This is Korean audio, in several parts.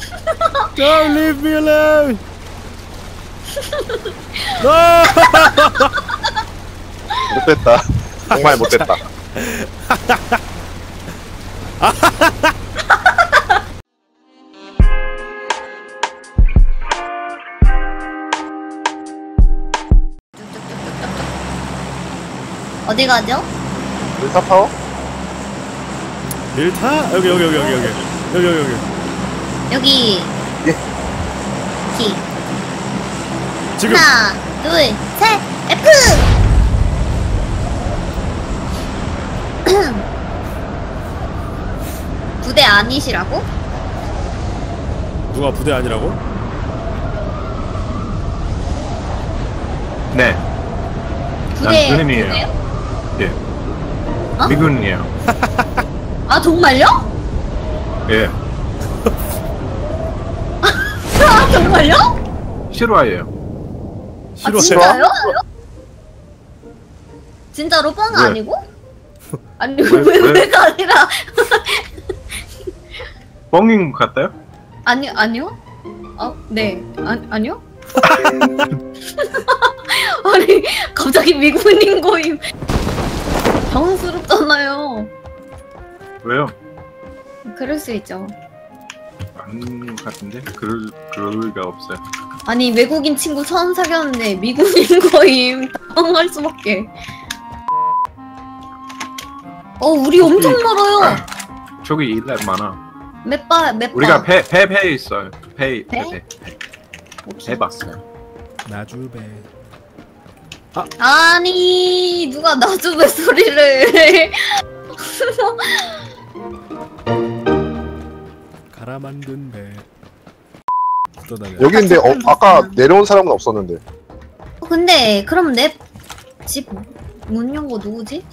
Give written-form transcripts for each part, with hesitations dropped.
Don't leave me alone. No. 못됐다. 정말 못됐다. 어디 가죠? 밀타 파워? 밀타? 여기. 여기. 예. 키. 지금. 하나, 둘, 셋, F! 부대 아니시라고? 누가 부대 아니라고? 네. 부대. 난 군인이에요. 부대요? 예. 어? 미군이에요. 아, 정말요? 예. 아, 정말요? 실화예요. 아, 싫어. 진짜요? 진짜로 뻥 왜? 아니고? 아니, 왜? 왜가 아니라. 뻥인 것 같아요? 아니요? 네. 아니요? 아니, 갑자기 미군인 거임. 당황스럽잖아요. 왜요? 그럴 수 있죠. 아닌 것 같은데? 그럴 리가 없어요. 아니, 외국인 친구 처음 사귀었는데 미군인 거임. 당황할 수밖에. 우리 엄청 멀어요. 저기 일날 많아. 몇 바? 우리가 배 있어요. 배 배? 봤어요. 나주배. 아니, 누가 나주배 소리를. 갈아 만든 배. 떠다녀. 여기인데 아까 내려온 사람은 없었는데. 근데 그럼 내 집 문 연 거 누구지?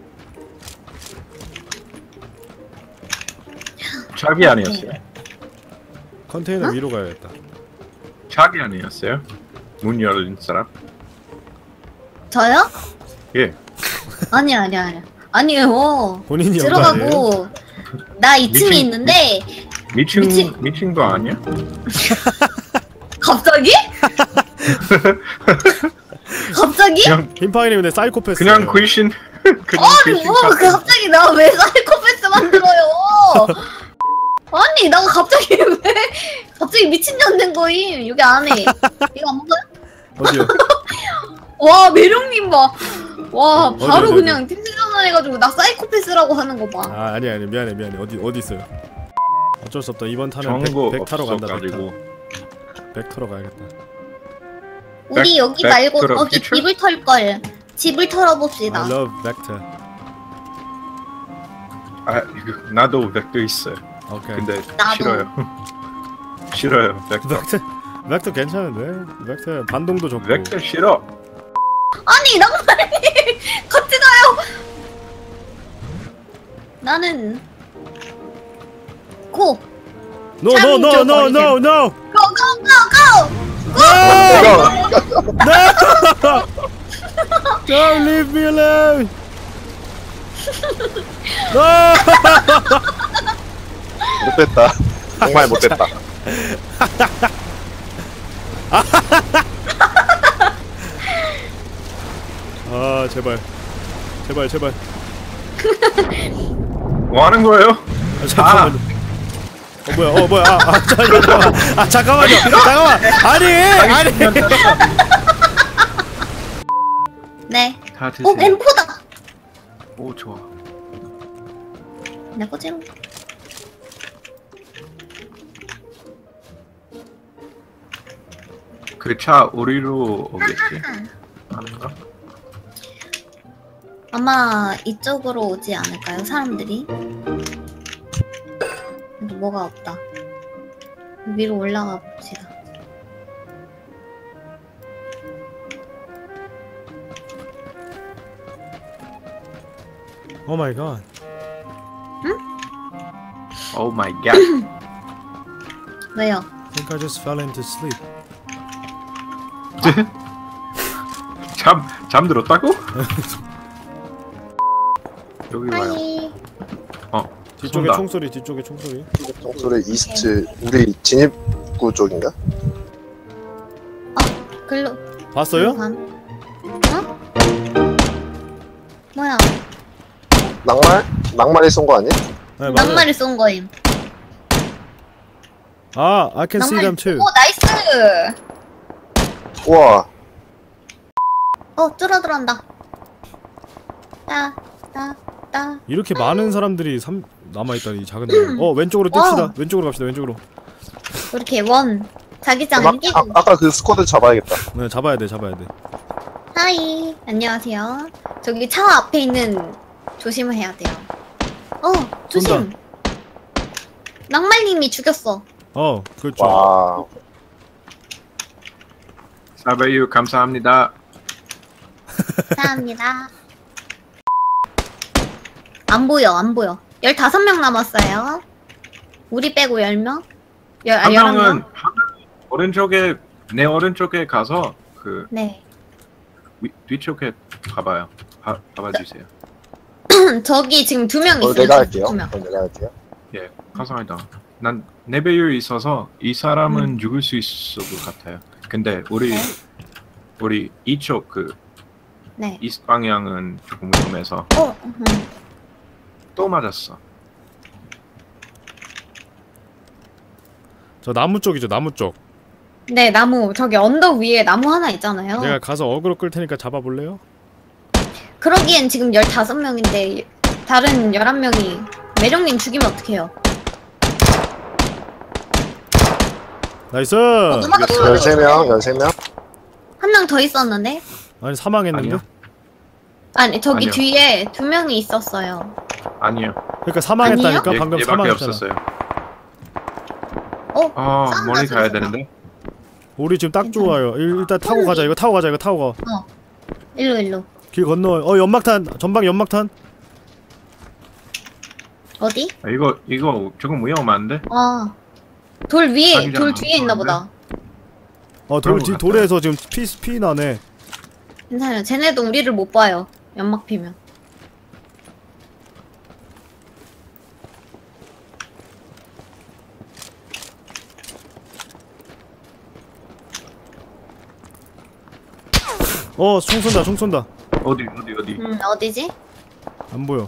자기 아니었어요? 컨테이너 어? 위로 가야겠다. 자기 아니었어요? 문 열린 사람? 저요? 예. 아니야. 아니에요. 본인이 연 거 아니에요? 들어가고 나 2층에 미친- 있는데 미친도 아니야? 갑자기? 갑자기? 그냥 흰팡이님 근데 사이코패스. 그냥 귀신. 그냥 귀신 뭐 같은. 갑자기 나 왜 사이코패스 만들어요? 아니 나 갑자기 왜 갑자기 미친년 된 거임 여기 안에. 이거 안 먹어요? 어디요? 와 매력님 봐. 와 바로 어디? 그냥 팀장 전환해가지고 나 사이코패스라고 하는 거 봐. 아 아니 미안해. 어디 있어요? 어쩔 수 없다. 이번 탄은 정보 백 타러 간다. 없어가지고. 백 타러 가야겠다. 우리 여기 백 말고 들어, 저기 피처? 집을 털 걸. 집을 털어봅시다. I love vector. 나도 벡터 있어요. 오케이. 근데 나도. 싫어요. 벡터. 벡터 괜찮은데? 벡터 반동도 좋고. 벡터 싫어. 아니 낭만님 같이 가요. 나는 고. No. 고고고고. No! Don't leave me alone. No! 못됐다. 정말 못됐다. 아 제발. 뭐 하는 거예요? 잠깐만요. 뭐야? 잠깐만요. 아니. 네. 다 드세요. 엠포다. 오 좋아. 내 거지롱. 그 차 우리로 오겠지? 아닌가? 아마 이쪽으로 오지 않을까요, 사람들이? 근데 뭐가 없다. 위로 올라가 봅시다. Oh my god. 오 마이 갓. 왜요? I think I just fell into sleep. 잠들었다고? 여기 와요. 하이. 뒤쪽에 쏜다. 총소리 뒤쪽에 총소리. 종소리 이스트 우리 진입구 쪽인가? 글로. 봤어요? 어? 뭐야? 낭말이 쏜 거 아니? 네, 맞아요. 낭만을 쏜 거임. 아, I can see them too. 오 나이스. 우와. 줄어들었다. 따. 이렇게 많은 사람들이 남아있다니 작은 나라. 왼쪽으로 뜁시다. 와. 왼쪽으로 갑시다. 왼쪽으로. 이렇게 원 자기장 막, 끼고. 아까 그 스쿼드 잡아야겠다. 네, 잡아야 돼. 하이 안녕하세요. 저기 차 앞에 있는 조심을 해야 돼요. 조심. 쏜다. 낭만님이 죽였어. 그렇죠. 와. 사바유 감사합니다. 감사합니다. 안 보여. 15명 남았어요. 우리 빼고 10명? 한 11명? 명은 오른쪽에 내 오른쪽에 가서 그 네. 뒤쪽에 가봐요. 봐주세요. 저기 지금 2명 있어요. 내가 할게요. 2명. 내가 할게요. 예, 감사합니다. 난 레벨이 있어서 이 사람은 죽을 수 있을 것 같아요. 근데 우리 이쪽 그 네. 이스트 방향은 조금 위험해서 어, 또 맞았어. 저 나무 쪽이죠. 나무 쪽. 네, 나무. 저기 언덕 위에 나무 하나 있잖아요. 내가 가서 어그로 끌 테니까 잡아볼래요? 그러기엔 지금 15명인데 다른 11명이 매력님 죽이면 어떡해요? 나이스. 누가 더 13명. 한 명 더 있었는데? 아니 사망했는데? 아니요. 아니 저기 아니요. 뒤에 2명이 있었어요. 아니요. 그러니까 사망했다니까. 얘, 방금 얘밖에 사망했잖아. 없었어요. 싸움 멀리 났어, 가야 저거. 되는데. 우리 지금 딱 좋아요. 일단 타고 가자. 이거 타고 가. 일로. 길 건너. 연막탄. 전방 연막탄. 어디? 이거 조금 위험한데? 돌 위에, 자기장 돌 뒤에 있나 그런데? 보다. 그런 것 같아요. 돌에서 지금 피 나네. 괜찮아요. 쟤네도 우리를 못 봐요. 연막 피면. 총 쏜다. 어디? 어디지? 안 보여.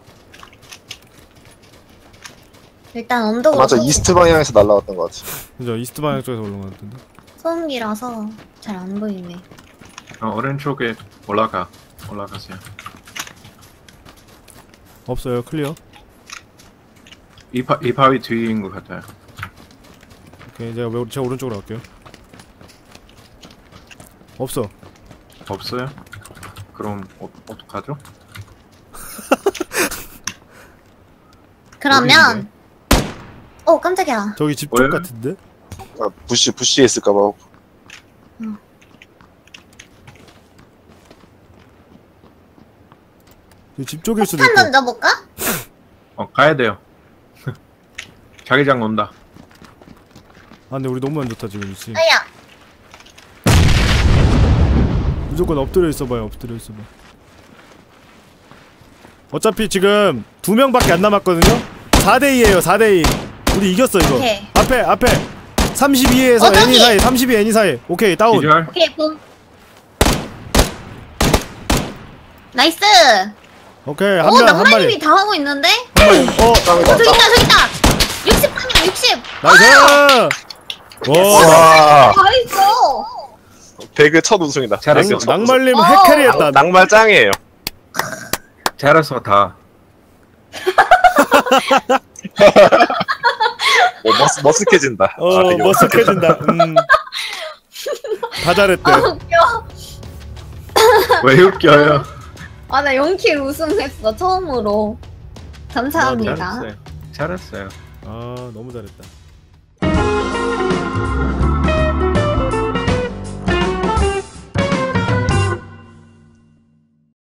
일단 언덕으로 맞아, 이스트 방향에서 날라왔던 것 같아. 그죠? 이스트 방향 쪽에서 올라온 것 같은데. 소음기라서 잘 안 보이네. 오른쪽에 올라가세요. 없어요. 클리어. 이 바위 뒤인 것 같아요. 오케이. 제가 오른쪽으로 갈게요. 없어. 없어요? 그럼 어떡하죠? 그러면 깜짝이야. 저기 집 쪽 왜? 같은데? 부시에 있을까봐. 집 쪽일 수도 폭탄 있고. 던져볼까? 가야 돼요. 자기장 온다. 근데 우리 너무 안 좋다 지금 위치. 아야. 무조건 엎드려 있어봐요. 어차피 지금 2명밖에 안 남았거든요. 4대2에요. 4대2. 우리 이겼어 이거. 오케이. 앞에 32에서 저기! 애니 사이. 32 애니 사이. 오케이 다운. 기절. 오케이 봄. 나이스. 오케이 한 마리. 낭만님이 다 하고 있는데? 짱이다. 저기 있다. 60방향 60. 나이스. 와. 와, 다 있어. 배그 첫 우승이다. 잘했어. 낭말님 어. 핵캐리했다. 낭말 짱이에요. 잘했어 다. 머쓱해진다. 되게 머쓱해진다. 다 잘했대. 웃겨. 왜 웃겨요? 나 0킬 우승했어 처음으로. 감사합니다. 잘했어요. 너무 잘했다.